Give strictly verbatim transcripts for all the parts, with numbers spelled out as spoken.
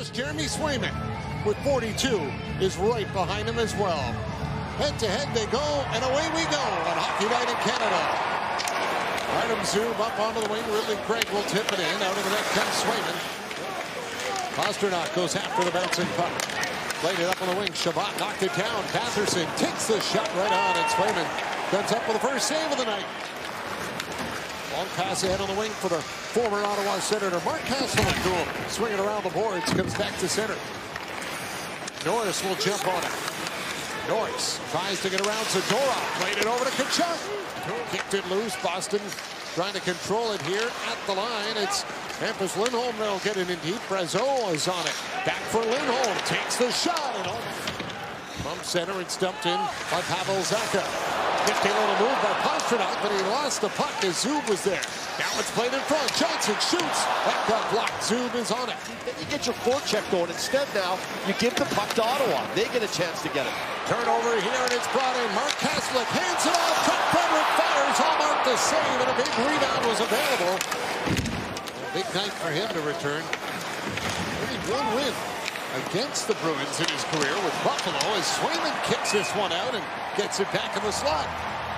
pass. Jeremy Swayman with forty-two is right behind him as well. Head to head they go, and away we go on Hockey Night in Canada. Artem Zub up onto the wing. Ridley Craig will tip it in. Out of the net comes Swayman. Pastrnak goes after the bouncing puck. Played it up on the wing. Shabbat knocked it down. Batherson takes the shot right on, and Swayman comes up with the first save of the night. Long pass ahead on the wing for the former Ottawa Senator Mark Castleman to him. Swinging around the boards, comes back to center. Norris will jump on it. Norris tries to get around Zadorov. Played it over to Tkachuk. Kicked it loose. Boston trying to control it here at the line. It's Hampus Lindholm that'll get it in deep. Brazeau is on it. Back for Lindholm. Takes the shot. And from center, it's dumped in by Pavel Zacha. Nifty little move by Pastrnak, but he lost the puck as Zub was there. Now it's played in front. Johnson shoots. That got blocked. Zub is on it. Then you get your forecheck going. Instead now, you give the puck to Ottawa. They get a chance to get it. Turnover here, and it's brought in. Mark Kaslick hands it off. Trent Frederick fires. Hallmark the save, and a big rebound was available. A big night for him to return. Only one win against the Bruins in his career with Buffalo as Swayman kicks this one out and gets it back in the slot.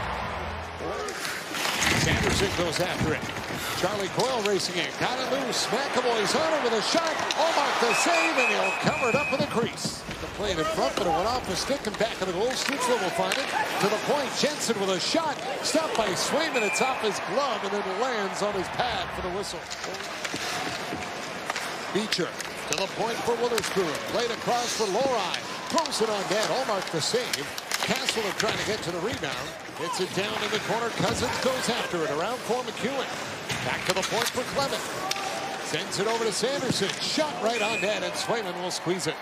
Sanderson goes after it. Charlie Coyle racing in. Got it loose. McAvoy's on it with a shot. Hallmark the save, and he'll cover it up in the crease. The play in front, but it went off the stick and back of the goal. Stutzle will find it. To the point, Jensen with a shot. Stopped by Swayman. It's off his glove, and then lands on his pad for the whistle. Beecher to the point for Witherspoon. Played across for Lori. Throws it on net. Hallmark the save. Castle trying to get to the rebound. Hits it down in the corner. Cousins goes after it. Around for McEwen. Back to the point for Clement. Sends it over to Sanderson. Shot right on net, and Swayman will squeeze it.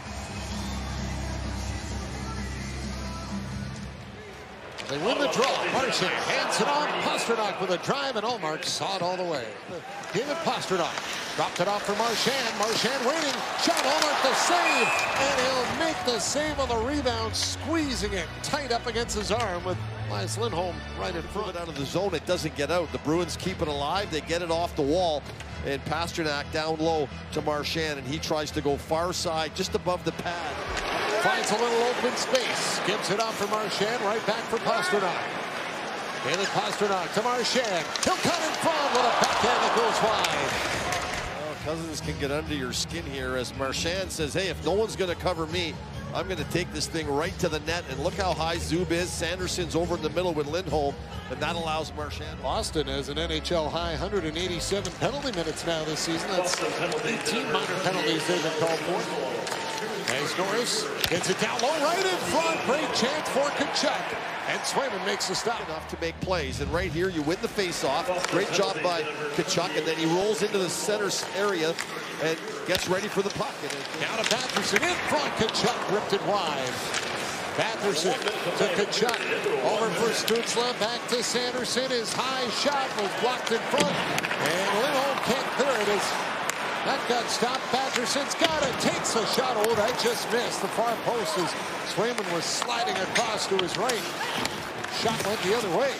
They win the draw. Marchand hands it on. Pastrnak with a drive, and Hallmark saw it all the way. David Pastrnak dropped it off for Marchand. Marchand waiting. Shot. Hallmark the save, and he'll make the save on the rebound, squeezing it tight up against his arm with Elias Lindholm right in front. Out of the zone, it doesn't get out. The Bruins keep it alive. They get it off the wall, and Pastrnak down low to Marchand, and he tries to go far side, just above the pad. Finds a little open space. Gives it off for Marchand. Right back for Pastrnak. David Pastrnak to Marchand. He'll cut in front with a backhand that goes wide. Well, Cousins can get under your skin here as Marchand says, hey, if no one's going to cover me, I'm going to take this thing right to the net. And look how high Zub is. Sanderson's over in the middle with Lindholm, and that allows Marchand. Boston has an N H L high one hundred eighty-seven penalty minutes now this season. That's eighteen minor penalties they've been called for. As Norris gets it down low, right in front. Great chance for Tkachuk. And Swayman makes the stop. Enough to make plays. And right here, you win the face-off. Great job by Tkachuk. And then he rolls into the center area and gets ready for the puck. And down to Batherson in front. Tkachuk ripped it wide. Batherson to Tkachuk. Over for Stutzle. Back to Sanderson. His high shot was blocked in front. And Lindholm can't clear it. As that got stopped. Batterson's got it. Takes a shot. Oh, that just missed the far post as Swayman was sliding across to his right. Shot went the other way.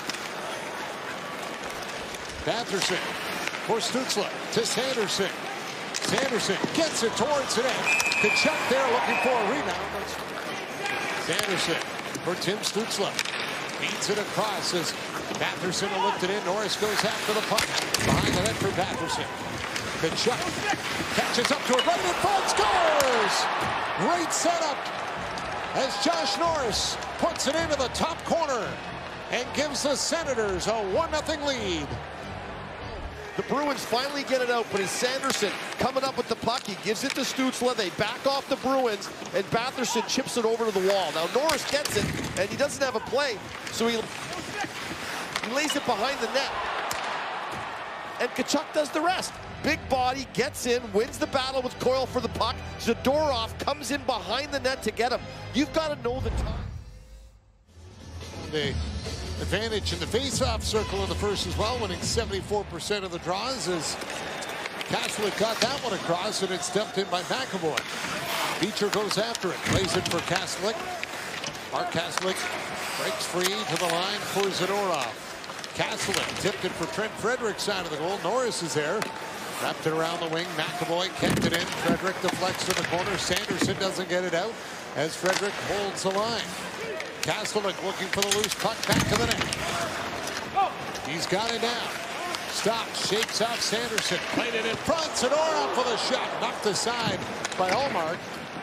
Batherson for Stutzle to Sanderson. Sanderson gets it towards the net. Tkachuk there looking for a rebound. Sanderson for Tim Stutzle. Beats it across as Batherson will lift it in. Norris goes after the puck. Behind the net for Batherson. Tkachuk catches up to it right in front, scores! Great setup as Josh Norris puts it into the top corner and gives the Senators a one nothing lead. The Bruins finally get it out, but it's Sanderson coming up with the puck. He gives it to Stutzle. They back off the Bruins, and Batherson chips it over to the wall. Now Norris gets it, and he doesn't have a play, so he, he lays it behind the net. And Tkachuk does the rest. Big body, gets in, wins the battle with Coyle for the puck. Zadorov comes in behind the net to get him. You've got to know the time. The advantage in the face-off circle in the first as well, winning seventy-four percent of the draws as Kaslick got that one across, and it's dumped in by McAvoy. Beecher goes after it, plays it for Kaslick. Mark Kaslick breaks free to the line for Zadorov. Kaslick tipped it for Trent Frederick's side of the goal. Norris is there. Wrapped it around the wing. McAvoy kept it in. Frederic deflects to the corner. Sanderson doesn't get it out as Frederic holds the line. Kastelik looking for the loose puck back to the net. He's got it now. Stops, shakes off Sanderson. Played it in front. Zadorov for the shot. Knocked aside by Ullmark.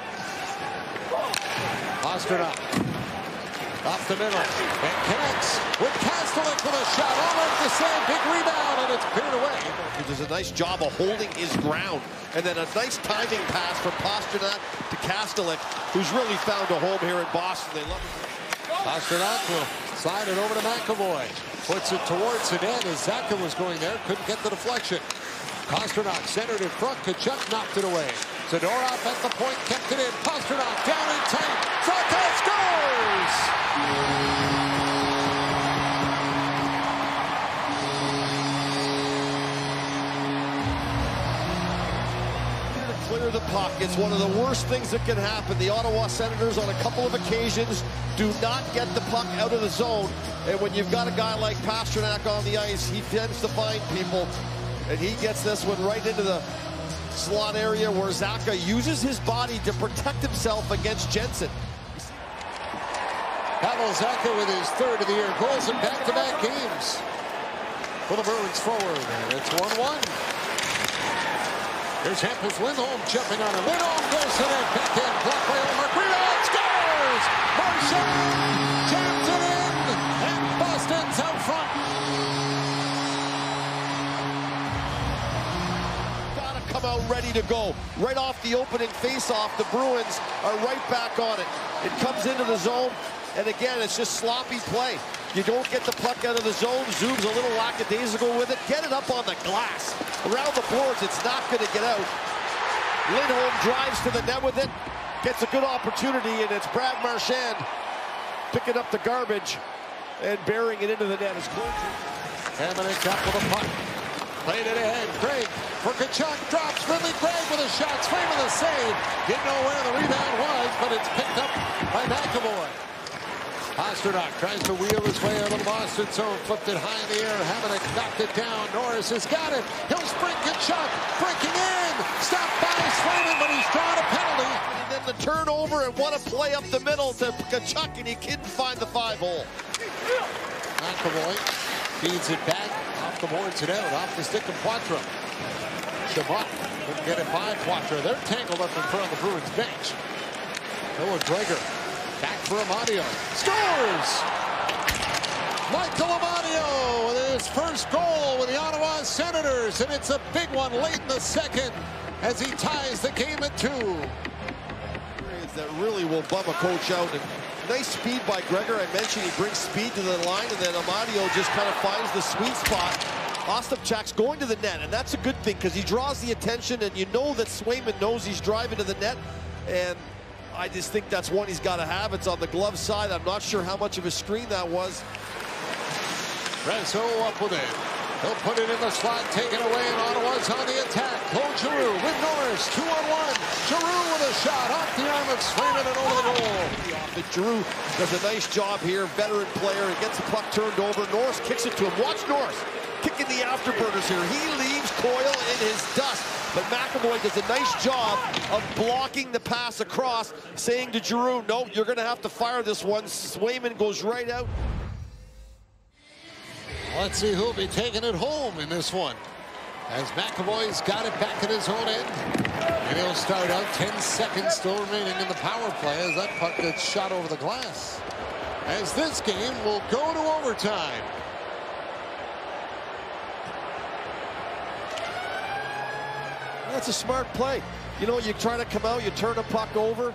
Pastrnak off the middle and connects with Kastelik with a shot. Ullmark the save. Big rebound, and it's cleared away. He does a nice job of holding his ground. And then a nice timing pass from Pastrnak to Kastelik, who's really found a home here in Boston. They love it. Pastrnak will slide it over to McAvoy. Puts it towards the net as Zacha was going there. Couldn't get the deflection. Pastrnak centered in front. Tkachuk knocked it away. Zadorov at the point, kept it in. Pastrnak down in tight. Zacha scores! Clear the puck. It's one of the worst things that can happen. The Ottawa Senators on a couple of occasions do not get the puck out of the zone. And when you've got a guy like Pastrnak on the ice, he tends to find people. And he gets this one right into the slot area where Zacha uses his body to protect himself against Jensen. Pavel Zacha with his third of the year goals in back-to-back games. For the Bruins forward, and it's one one. Here's Hampus Lindholm jumping on it. Lindholm goes to net. Back in. Blocked by Ullmark. Rebound. Scores! Marchand jams it in. And Boston's out front. Gotta come out ready to go. Right off the opening face-off, the Bruins are right back on it. It comes into the zone. And again, it's just sloppy play. You don't get the puck out of the zone. Zoom's a little lackadaisical with it. Get it up on the glass. Around the boards, it's not going to get out. Lindholm drives to the net with it. Gets a good opportunity, and it's Brad Marchand picking up the garbage and burying it into the net. It's close. Hamonic up with a puck. Played it ahead. Craig for Tkachuk. Drops Ridley Craig with a shot. Swing with a save. Didn't know where the rebound was, but it's picked up by McAvoy. Pastrnak tries to wheel his way out of the Boston zone. Flipped it high in the air. Hamonic knocked it down. Norris has got it. He'll sprint Tkachuk. Breaking in. Stopped by Swayman, but he's drawn a penalty. And then the turnover and what a play up the middle to Tkachuk, and he couldn't find the five hole. McAvoy feeds it back. Off the boards and out. Off the stick of Poitras. Chabot couldn't get it by Poitras. They're tangled up in front of the Bruins bench. Noah Gregor. Back for Amadio. Scores! Michael Amadio with his first goal with the Ottawa Senators, and it's a big one late in the second as he ties the game at two. That really will bum a coach out. And nice speed by Gregor. I mentioned he brings speed to the line, and then Amadio just kind of finds the sweet spot. Ostapchuk's going to the net, and that's a good thing because he draws the attention, and you know that Swayman knows he's driving to the net, and I just think that's one he's got to have. It's on the glove side. I'm not sure how much of a screen that was. Resso up with it. He'll put it in the slot, taken away, and Ottawa's on the attack. Claude Giroux with Norris, two on one. Giroux with a shot off the arm of Swayman and over the goal. But Giroux does a nice job here, veteran player, and gets the puck turned over. Norris kicks it to him. Watch Norris kicking the afterburners here. He leaves Coyle in his dust. But McAvoy does a nice job of blocking the pass across, saying to Giroux, no, you're going to have to fire this one. Swayman goes right out. Let's see who'll be taking it home in this one. As McAvoy's got it back at his own end. And he'll start out. ten seconds still remaining in the power play as that puck gets shot over the glass. As this game will go to overtime. That's a smart play. You know, you try to come out, you turn a puck over.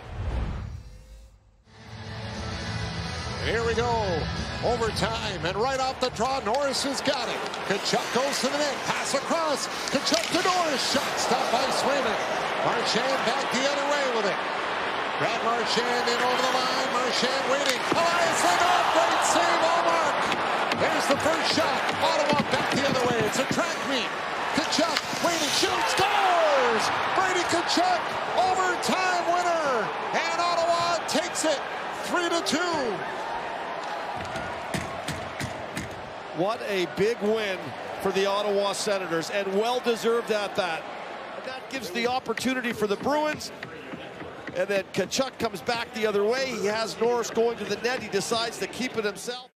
And here we go. Overtime, and right off the draw, Norris has got it. Tkachuk goes to the net, pass across. Tkachuk to Norris, shot stopped by Swayman. Marchand back the other way with it. Brad Marchand in over the line. Marchand waiting. Elias Lindholm, great save, Ullmark. There's the first shot. Ottawa back the other way. It's a track meet. Tkachuk waiting, shoots, scores! Brady Tkachuk, overtime winner, and Ottawa takes it three to two. What a big win for the Ottawa Senators, and well-deserved at that. And that gives the opportunity for the Bruins. And then Tkachuk comes back the other way. He has Norris going to the net. He decides to keep it himself.